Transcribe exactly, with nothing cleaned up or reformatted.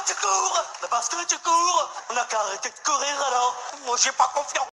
tu cours? Mais parce que tu cours, on n'a qu'à arrêter de courir alors. Moi, j'ai pas confiance.